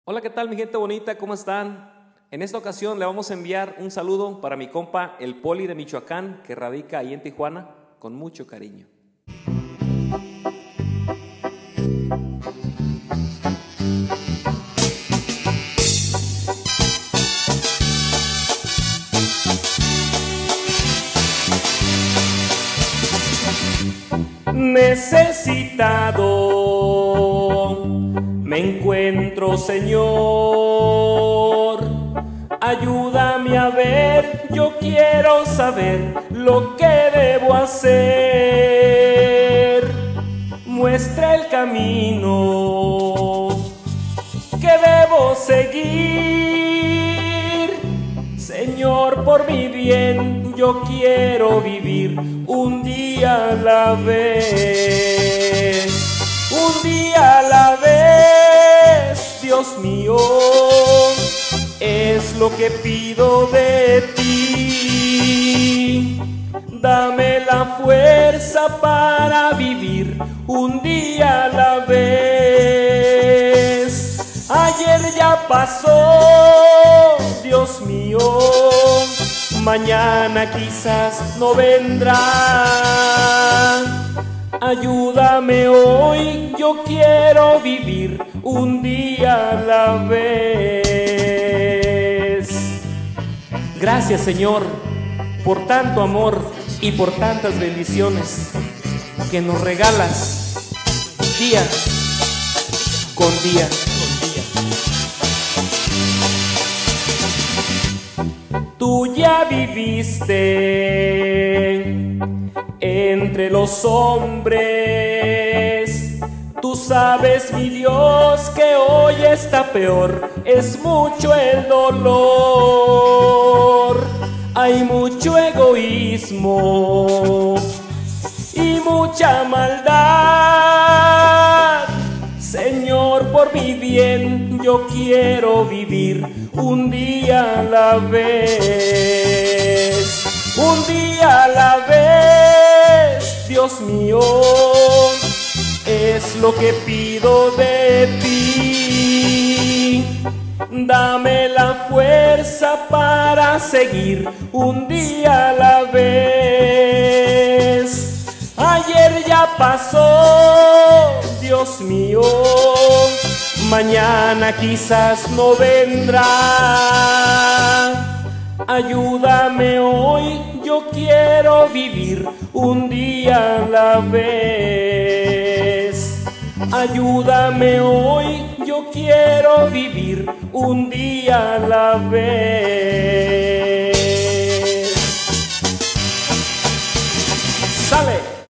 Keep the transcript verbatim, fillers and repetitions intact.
Hola, ¿qué tal mi gente bonita? ¿Cómo están? En esta ocasión le vamos a enviar un saludo para mi compa el Poli de Michoacán, que radica ahí en Tijuana, con mucho cariño. Necesitado me encuentro, Señor, ayúdame a ver, yo quiero saber lo que debo hacer. Muestra el camino que debo seguir, Señor, por mi bien, yo quiero vivir un día a la vez. Un día a la vez, Dios mío, es lo que pido de ti. Dame la fuerza para vivir un día a la vez. Ayer ya pasó, Dios mío, mañana quizás no vendrá. Ayúdame hoy, yo quiero vivir un día a la vez. Gracias, Señor, por tanto amor y por tantas bendiciones que nos regalas día con día. Tú ya viviste entre los hombres, tú sabes, mi Dios, que hoy está peor, es mucho el dolor, hay mucho egoísmo y mucha maldad. Señor, por mi bien, yo quiero vivir un día a la vez, un día a la vez, Dios mío, es lo que pido de ti. Dame la fuerza para seguir un día a la vez. Ayer ya pasó, Dios mío, mañana quizás no vendrá. Ayúdame hoy, yo quiero vivir un día a la vez. Ayúdame hoy, yo quiero vivir un día a la vez.